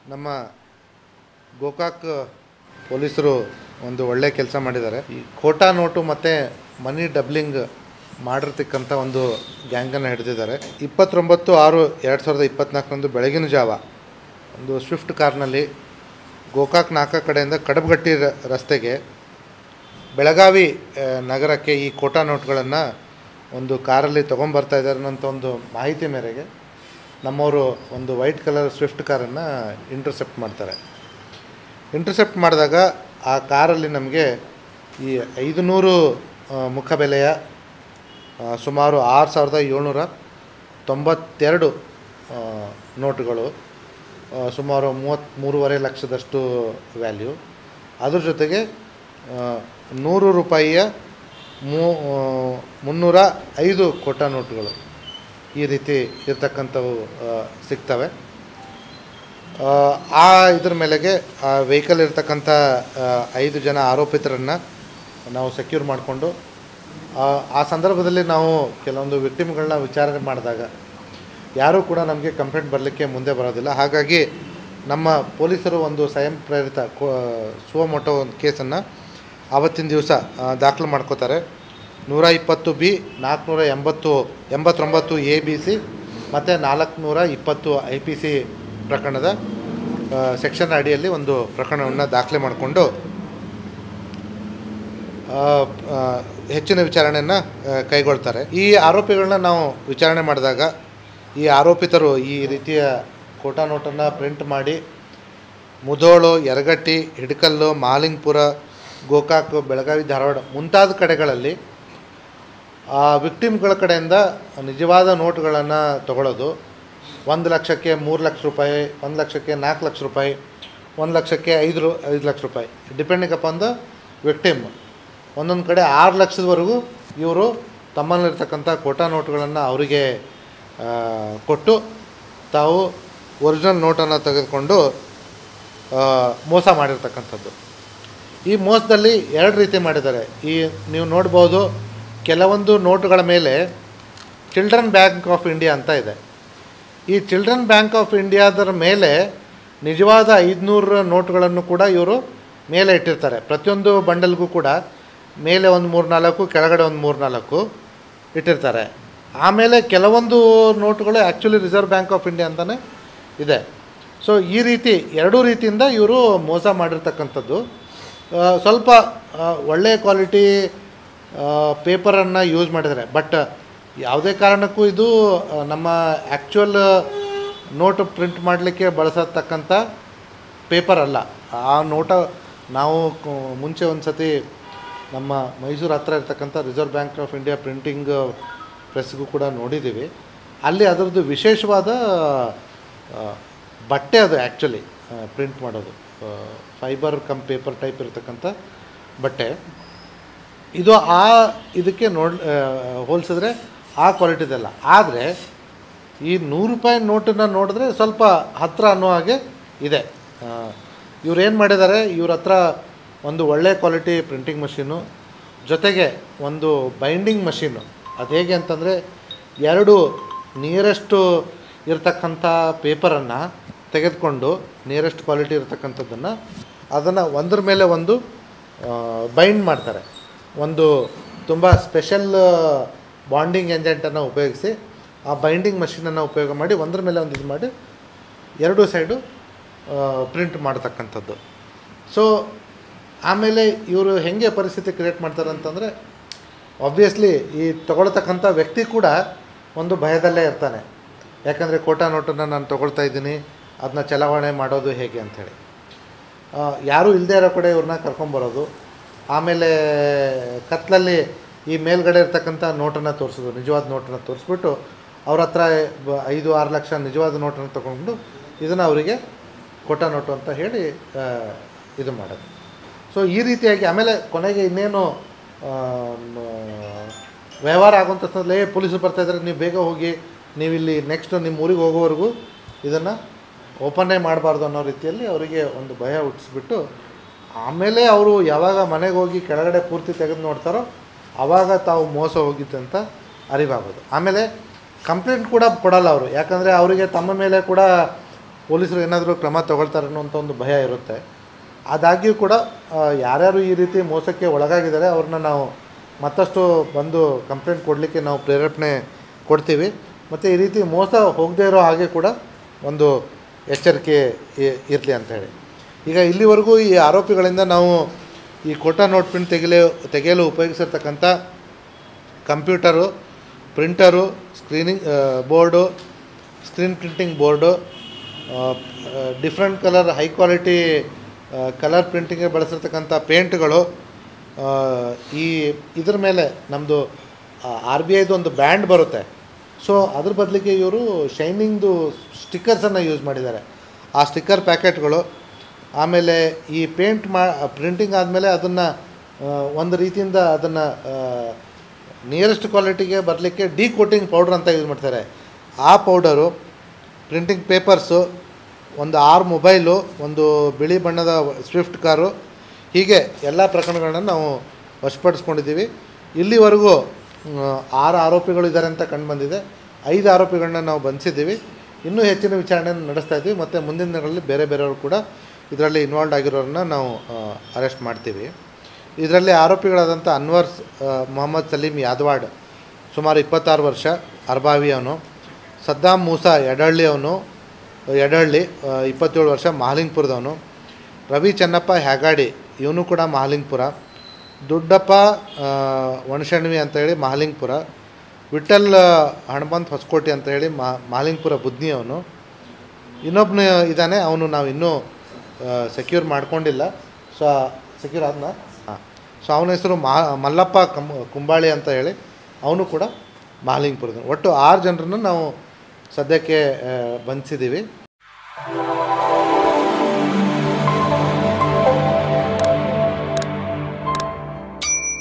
ನಮ್ಮ ಗೋಕಾಕ್ ಪೊಲೀಸರು ಒಂದು ಒಳ್ಳೆ ಕೆಲಸ ಮಾಡಿದ್ದಾರೆ. ಈ ಖೋಟಾ ನೋಟು ಮತ್ತು ಮನಿ ಡಬ್ಲಿಂಗ್ ಮಾಡಿರ್ತಕ್ಕಂಥ ಒಂದು ಗ್ಯಾಂಗನ್ನು ಹಿಡಿದಿದ್ದಾರೆ. 29/6/2024 ಬೆಳಗಿನ ಜಾವ ಒಂದು ಸ್ವಿಫ್ಟ್ ಕಾರ್ನಲ್ಲಿ ಗೋಕಾಕ್ ನಾಕಾ ಕಡೆಯಿಂದ ಕಡಬಗಟ್ಟಿ ರಸ್ತೆಗೆ ಬೆಳಗಾವಿ ನಗರಕ್ಕೆ ಈ ಖೋಟಾ ನೋಟ್ಗಳನ್ನು ಒಂದು ಕಾರಲ್ಲಿ ತೊಗೊಂಬರ್ತಾ ಇದ್ದಾರೆ ಅನ್ನೋಂಥ ಒಂದು ಮಾಹಿತಿ ಮೇರೆಗೆ ನಮ್ಮವರು ಒಂದು ವೈಟ್ ಕಲರ್ ಸ್ವಿಫ್ಟ್ ಕಾರನ್ನು ಇಂಟರ್ಸೆಪ್ಟ್ ಮಾಡ್ತಾರೆ. ಇಂಟರ್ಸೆಪ್ಟ್ ಮಾಡಿದಾಗ ಆ ಕಾರಲ್ಲಿ ನಮಗೆ ಈ 500 ಮುಖಬೆಲೆಯ ಸುಮಾರು 6,792 ನೋಟುಗಳು, ಸುಮಾರು 33.5 ಲಕ್ಷದಷ್ಟು ವ್ಯಾಲ್ಯೂ, ಅದ್ರ ಜೊತೆಗೆ 100 ರೂಪಾಯಿಯ 305 ಖೋಟಾ ನೋಟುಗಳು ಈ ರೀತಿ ಇರ್ತಕ್ಕಂಥವು ಸಿಗ್ತವೆ. ಇದ್ರ ಮೇಲೆಗೆ ಆ ವೆಹಿಕಲ್ ಇರ್ತಕ್ಕಂಥ 5 ಜನ ಆರೋಪಿತರನ್ನು ನಾವು ಸೆಕ್ಯೂರ್ ಮಾಡಿಕೊಂಡು ಆ ಸಂದರ್ಭದಲ್ಲಿ ನಾವು ಕೆಲವೊಂದು ವಿಕ್ಟಿಮ್ಗಳನ್ನ ವಿಚಾರಣೆ ಮಾಡಿದಾಗ ಯಾರೂ ಕೂಡ ನಮಗೆ ಕಂಪ್ಲೇಂಟ್ ಬರಲಿಕ್ಕೆ ಮುಂದೆ ಬರೋದಿಲ್ಲ. ಹಾಗಾಗಿ ನಮ್ಮ ಪೊಲೀಸರು ಒಂದು ಸ್ವಯಂ ಪ್ರೇರಿತ ಸುವಮೋಟೋ ಒಂದು ಕೇಸನ್ನು ಆವತ್ತಿನ ದಿವಸ ದಾಖಲು ಮಾಡ್ಕೋತಾರೆ. 120B 489 ABC ಮತ್ತು 420 IPC ಪ್ರಕರಣದ ಸೆಕ್ಷನ್ ಅಡಿಯಲ್ಲಿ ಒಂದು ಪ್ರಕರಣವನ್ನು ದಾಖಲೆ ಮಾಡಿಕೊಂಡು ಹೆಚ್ಚಿನ ವಿಚಾರಣೆಯನ್ನು ಕೈಗೊಳ್ತಾರೆ. ಈ ಆರೋಪಿಗಳನ್ನ ನಾವು ವಿಚಾರಣೆ ಮಾಡಿದಾಗ ಈ ಆರೋಪಿತರು ಈ ರೀತಿಯ ಖೋಟಾ ನೋಟನ್ನು ಪ್ರಿಂಟ್ ಮಾಡಿ ಮುಧೋಳು, ಯರಗಟ್ಟಿ, ಹಿಡಕಲ್ಲು, ಮಹಾಲಿಂಗಪುರ, ಗೋಕಾಕ್, ಬೆಳಗಾವಿ, ಧಾರವಾಡ ಮುಂತಾದ ಕಡೆಗಳಲ್ಲಿ ವಿಕ್ಟಿಮ್ಗಳ ಕಡೆಯಿಂದ ನಿಜವಾದ ನೋಟುಗಳನ್ನು ತಗೊಳ್ಳೋದು. 1 ಲಕ್ಷಕ್ಕೆ 3 ಲಕ್ಷ ರೂಪಾಯಿ, 1 ಲಕ್ಷಕ್ಕೆ 4 ಲಕ್ಷ ರೂಪಾಯಿ, 1 ಲಕ್ಷಕ್ಕೆ 5 ಲಕ್ಷ ರೂಪಾಯಿ, ಡಿಪೆಂಡಿಂಗ್ ಅಪಾನ್ ದ ವಿಕ್ಟಿಮ್. ಒಂದೊಂದು ಕಡೆ 6 ಲಕ್ಷದವರೆಗೂ ಇವರು ತಮ್ಮಲ್ಲಿರ್ತಕ್ಕಂಥ ಖೋಟಾ ನೋಟುಗಳನ್ನು ಅವರಿಗೆ ಕೊಟ್ಟು ತಾವು ಒರಿಜಿನಲ್ ನೋಟನ್ನು ತೆಗೆದುಕೊಂಡು ಮೋಸ ಮಾಡಿರ್ತಕ್ಕಂಥದ್ದು. ಈ ಮೋಸದಲ್ಲಿ 2 ರೀತಿ ಮಾಡಿದ್ದಾರೆ. ನೀವು ನೋಡ್ಬೋದು, ಕೆಲವೊಂದು ನೋಟುಗಳ ಮೇಲೆ ಚಿಲ್ಡ್ರನ್ ಬ್ಯಾಂಕ್ ಆಫ್ ಇಂಡಿಯಾ ಅಂತ ಇದೆ. ಈ ಚಿಲ್ಡ್ರನ್ ಬ್ಯಾಂಕ್ ಆಫ್ ಇಂಡಿಯಾದರ ಮೇಲೆ ನಿಜವಾದ 500 ನೋಟುಗಳನ್ನು ಕೂಡ ಇವರು ಮೇಲೆ ಇಟ್ಟಿರ್ತಾರೆ. ಪ್ರತಿಯೊಂದು ಬಂಡಲ್ಗೂ ಕೂಡ ಮೇಲೆ ಒಂದು 3-4, ಕೆಳಗಡೆ ಒಂದು 3-4 ಇಟ್ಟಿರ್ತಾರೆ. ಆಮೇಲೆ ಕೆಲವೊಂದು ನೋಟುಗಳು actually Reserve Bank of India ಅಂತಲೇ ಇದೆ. ಸೊ ಈ ರೀತಿ 2 ರೀತಿಯಿಂದ ಇವರು ಮೋಸ ಮಾಡಿರ್ತಕ್ಕಂಥದ್ದು. ಸ್ವಲ್ಪ ಒಳ್ಳೆಯ ಕ್ವಾಲಿಟಿ ಪೇಪರನ್ನು ಯೂಸ್ ಮಾಡಿದ್ದಾರೆ. ಬಟ್ ಯಾವುದೇ ಕಾರಣಕ್ಕೂ ಇದು ನಮ್ಮ ಆ್ಯಕ್ಚುಯಲ್ ನೋಟು ಪ್ರಿಂಟ್ ಮಾಡಲಿಕ್ಕೆ ಬಳಸತಕ್ಕಂಥ ಪೇಪರ್ ಅಲ್ಲ. ಆ ನೋಟ ನಾವು ಮುಂಚೆ ಒಂದು ಸತಿ ನಮ್ಮ ಮೈಸೂರು ಹತ್ರ ಇರ್ತಕ್ಕಂಥ Reserve Bank of India printing ಪ್ರೆಸ್ಗೂ ಕೂಡ ನೋಡಿದ್ದೀವಿ. ಅಲ್ಲಿ ಅದರದ್ದು ವಿಶೇಷವಾದ ಬಟ್ಟೆ ಅದು ಆ್ಯಕ್ಚುಲಿ ಪ್ರಿಂಟ್ ಮಾಡೋದು ಫೈಬರ್ ಕಮ್ ಪೇಪರ್ ಟೈಪ್ ಇರತಕ್ಕಂಥ ಬಟ್ಟೆ. ಇದು ಇದಕ್ಕೆ ಹೋಲಿಸಿದ್ರೆ ಆ ಕ್ವಾಲಿಟಿದಲ್ಲ. ಆದರೆ ಈ 100 ರೂಪಾಯಿ ನೋಟನ್ನು ನೋಡಿದ್ರೆ ಸ್ವಲ್ಪ ಹತ್ತಿರ ಅನ್ನೋ ಹಾಗೆ ಇದೆ. ಇವ್ರೇನು ಮಾಡಿದ್ದಾರೆ, ಇವ್ರ ಹತ್ರ ಒಂದು ಒಳ್ಳೆ ಕ್ವಾಲಿಟಿ ಪ್ರಿಂಟಿಂಗ್ ಮಷೀನು ಜೊತೆಗೆ ಒಂದು ಬೈಂಡಿಂಗ್ ಮಷೀನು. ಅದು ಹೇಗೆ ಅಂತಂದರೆ 2 ನಿಯರೆಸ್ಟು ಇರತಕ್ಕಂಥ ಪೇಪರನ್ನು ತೆಗೆದುಕೊಂಡು ನಿಯರೆಸ್ಟ್ ಕ್ವಾಲಿಟಿ ಇರತಕ್ಕಂಥದ್ದನ್ನು ಅದನ್ನು ಒಂದ್ರ ಮೇಲೆ ಒಂದು ಬೈಂಡ್ ಮಾಡ್ತಾರೆ. ಒಂದು ತುಂಬ ಸ್ಪೆಷಲ್ ಬಾಂಡಿಂಗ್ ಏಜೆಂಟನ್ನು ಉಪಯೋಗಿಸಿ ಆ ಬೈಂಡಿಂಗ್ ಮಷೀನನ್ನು ಉಪಯೋಗ ಮಾಡಿ ಒಂದ್ರ ಮೇಲೆ ಒಂದು ಇದು ಮಾಡಿ 2 ಸೈಡು ಪ್ರಿಂಟ್ ಮಾಡ್ತಕ್ಕಂಥದ್ದು. ಸೊ ಆಮೇಲೆ ಇವರು ಹೇಗೆ ಪರಿಸ್ಥಿತಿ ಕ್ರಿಯೇಟ್ ಮಾಡ್ತಾರೆ ಅಂತಂದರೆ, ಆಬ್ವಿಯಸ್ಲಿ ಈ ತೊಗೊಳ್ತಕ್ಕಂಥ ವ್ಯಕ್ತಿ ಕೂಡ ಒಂದು ಭಯದಲ್ಲೇ ಇರ್ತಾನೆ. ಯಾಕಂದರೆ ಖೋಟಾ ನೋಟನ್ನು ನಾನು ತೊಗೊಳ್ತಾ ಇದ್ದೀನಿ, ಅದನ್ನ ಚಲಾವಣೆ ಮಾಡೋದು ಹೇಗೆ ಅಂಥೇಳಿ. ಯಾರೂ ಇಲ್ಲದೇ ಇರೋ ಕಡೆ ಇವ್ರನ್ನ ಕರ್ಕೊಂಬರೋದು. ಆಮೇಲೆ ಕತ್ಲಲ್ಲಿ ಈ ಮೇಲ್ಗಡೆ ಇರ್ತಕ್ಕಂಥ ನೋಟನ್ನು ತೋರಿಸೋದು, ನಿಜವಾದ ನೋಟನ್ನು ತೋರಿಸ್ಬಿಟ್ಟು ಅವ್ರ ಹತ್ರ 5-6 ಲಕ್ಷ ನಿಜವಾದ ನೋಟನ್ನು ತೊಗೊಂಡು ಇದನ್ನು ಅವರಿಗೆ ಖೋಟಾ ನೋಟು ಅಂತ ಹೇಳಿ ಇದು ಮಾಡೋದು. ಸೊ ಈ ರೀತಿಯಾಗಿ ಆಮೇಲೆ ಕೊನೆಗೆ ಇನ್ನೇನು ವ್ಯವಹಾರ ಆಗುವಂಥದ್ದೇ ಪೊಲೀಸರು ಬರ್ತಾಯಿದ್ದಾರೆ, ನೀವು ಬೇಗ ಹೋಗಿ, ನೀವಿಲ್ಲಿ ನೆಕ್ಸ್ಟ್ ನಿಮ್ಮ ಊರಿಗೆ ಹೋಗೋವರೆಗೂ ಇದನ್ನು ಓಪನ್ನೇ ಮಾಡಬಾರ್ದು ಅನ್ನೋ ರೀತಿಯಲ್ಲಿ ಅವರಿಗೆ ಒಂದು ಭಯ ಹುಟ್ಟಿಸ್ಬಿಟ್ಟು ಆಮೇಲೆ ಅವರು ಯಾವಾಗ ಮನೆಗೆ ಹೋಗಿ ಕೆಳಗಡೆ ಪೂರ್ತಿ ತೆಗೆದು ನೋಡ್ತಾರೋ ಆವಾಗ ತಾವು ಮೋಸ ಹೋಗಿದ್ದಂತ ಅರಿವಾಗೋದು. ಆಮೇಲೆ ಕಂಪ್ಲೇಂಟ್ ಕೂಡ ಕೊಡಲ್ಲ ಅವರು, ಯಾಕಂದರೆ ಅವರಿಗೆ ತಮ್ಮ ಮೇಲೆ ಕೂಡ ಪೊಲೀಸರು ಏನಾದರೂ ಕ್ರಮ ತಗೊಳ್ತಾರೆ ಅನ್ನೋಂಥ ಒಂದು ಭಯ ಇರುತ್ತೆ. ಆದಾಗ್ಯೂ ಕೂಡ ಯಾರ್ಯಾರು ಈ ರೀತಿ ಮೋಸಕ್ಕೆ ಒಳಗಾಗಿದ್ದಾರೆ ಅವ್ರನ್ನ ನಾವು ಮತ್ತಷ್ಟು ಬಂದು ಕಂಪ್ಲೇಂಟ್ ಕೊಡಲಿಕ್ಕೆ ನಾವು ಪ್ರೇರೇಪಣೆ ಕೊಡ್ತೀವಿ. ಮತ್ತು ಈ ರೀತಿ ಮೋಸ ಹೋಗದೇ ಇರೋ ಹಾಗೆ ಕೂಡ ಒಂದು ಎಚ್ಚರಿಕೆ ಇರಲಿ ಅಂಥೇಳಿ. ಈಗ ಇಲ್ಲಿವರೆಗೂ ಈ ಆರೋಪಿಗಳಿಂದ ನಾವು ಈ ಕೋಟಾ ನೋಟ್ ಪ್ರಿಂಟ್ ತೆಗೆಯಲು ಉಪಯೋಗಿಸಿರ್ತಕ್ಕಂಥ computer, printer, board, screen printing board, different colour high quality colour ಪ್ರಿಂಟಿಂಗ್ಗೆ ಬಳಸಿರ್ತಕ್ಕಂಥ ಪೇಂಟ್ಗಳು, ಇದ್ರ ಮೇಲೆ ನಮ್ಮದು RBIದು ಒಂದು ಬ್ಯಾಂಡ್ ಬರುತ್ತೆ. ಸೊ ಅದ್ರ ಬದಲಿಗೆ ಇವರು ಶೈನಿಂಗ್ದು ಸ್ಟಿಕ್ಕರ್ಸನ್ನು ಯೂಸ್ ಮಾಡಿದ್ದಾರೆ. ಆ ಸ್ಟಿಕ್ಕರ್ ಪ್ಯಾಕೆಟ್ಗಳು, ಆಮೇಲೆ ಈ ಪ್ರಿಂಟಿಂಗ್ ಆದಮೇಲೆ ಅದನ್ನು ಒಂದು ರೀತಿಯಿಂದ ಅದನ್ನು ನಿಯರೆಸ್ಟ್ ಕ್ವಾಲಿಟಿಗೆ ಬರಲಿಕ್ಕೆ ಕೋಟಿಂಗ್ ಪೌಡ್ರ್ ಅಂತ ಯೂಸ್ ಮಾಡ್ತಾರೆ. ಆ ಪೌಡರು, ಪ್ರಿಂಟಿಂಗ್ ಪೇಪರ್ಸು, ಒಂದು 6 ಮೊಬೈಲು, ಒಂದು ಬಿಳಿ ಬಣ್ಣದ ಸ್ವಿಫ್ಟ್ ಕಾರು, ಹೀಗೆ ಎಲ್ಲ ಪ್ರಕರಣಗಳನ್ನ ನಾವು ವಶಪಡಿಸ್ಕೊಂಡಿದ್ದೀವಿ. ಇಲ್ಲಿವರೆಗೂ 6 ಆರೋಪಿಗಳು ಇದ್ದಾರೆ ಅಂತ ಕಂಡುಬಂದಿದೆ. 5 ಆರೋಪಿಗಳನ್ನ ನಾವು ಬಂಧಿಸಿದ್ದೀವಿ. ಇನ್ನೂ ಹೆಚ್ಚಿನ ವಿಚಾರಣೆಯನ್ನು ನಡೆಸ್ತಾ ಇದ್ದೀವಿ. ಮತ್ತು ಮುಂದಿನ ದಿನಗಳಲ್ಲಿ ಬೇರೆಯವರು ಕೂಡ ಇದರಲ್ಲಿ ಇನ್ವಾಲ್ವ್ ಆಗಿರೋರನ್ನ ನಾವು ಅರೆಸ್ಟ್ ಮಾಡ್ತೀವಿ. ಇದರಲ್ಲಿ ಆರೋಪಿಗಳಾದಂಥ ಅನ್ವರ್ ಮೊಹಮ್ಮದ್ ಸಲೀಮ್ ಯಾದವಾಡ್, ಸುಮಾರು 26 ವರ್ಷ, ಅರ್ಬಾವಿ ಅವನು. ಸದ್ದಾಮ್ ಮೂಸಾ ಯಡಹಳ್ಳಿ 27 ವರ್ಷ, ಮಹಾಲಿಂಗ್ಪುರದವನು. ರವಿ ಚೆನ್ನಪ್ಪ ಹ್ಯಾಗಾಡಿ, ಇವನು ಕೂಡ ಮಹಾಲಿಂಗ್ಪುರ. ದುಡ್ಡಪ್ಪ ವಣಶಣ್ವಿ ಅಂತೇಳಿ ಮಹಾಲಿಂಗ್ಪುರ. ವಿಠಲ್ ಹಣಮಂತ್ ಹೊಸಕೋಟೆ ಅಂತೇಳಿ ಮಹಾಲಿಂಗ್ಪುರ ಬುದ್ನಿ ಅವನು. ಇನ್ನೊಬ್ಬನು ಇದ್ದಾನೆ, ಅವನು ನಾವು ಇನ್ನೂ ಸೆಕ್ಯೂರ್ ಮಾಡ್ಕೊಂಡಿಲ್ಲ. ಸೊ ಸೆಕ್ಯೂರ್ ಆದ್ನ ಸೊ ಅವನ ಹೆಸರು ಮಲ್ಲಪ್ಪ ಕುಂಬಾಳಿ ಅಂತ ಹೇಳಿ, ಅವನು ಕೂಡ ಮಹಾಲಿಂಗ್ಪುರದ. ಒಟ್ಟು 6 ಜನರನ್ನು ನಾವು ಸದ್ಯಕ್ಕೆ ಬಂಧಿಸಿದ್ದೀವಿ.